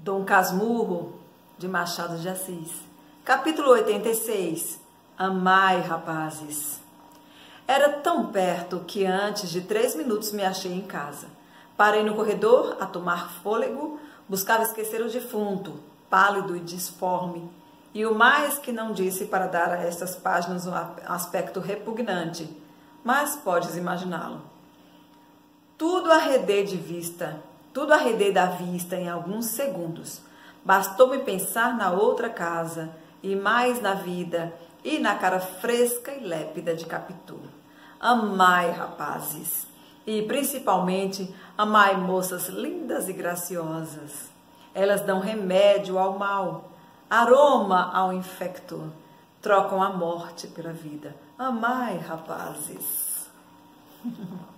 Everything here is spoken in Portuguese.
Dom Casmurro, de Machado de Assis. Capítulo 86. Amai, rapazes. Era tão perto que antes de 3 minutos me achei em casa. Parei no corredor a tomar fôlego, buscava esquecer o defunto, pálido e disforme, e o mais que não disse para dar a estas páginas um aspecto repugnante, mas podes imaginá-lo. Tudo arredei da vista em alguns segundos. Bastou-me pensar na outra casa, e mais na vida, e na cara fresca e lépida de Capitu. Amai, rapazes, e principalmente amai moças lindas e graciosas. Elas dão remédio ao mal, aroma ao infecto, trocam a morte pela vida. Amai, rapazes.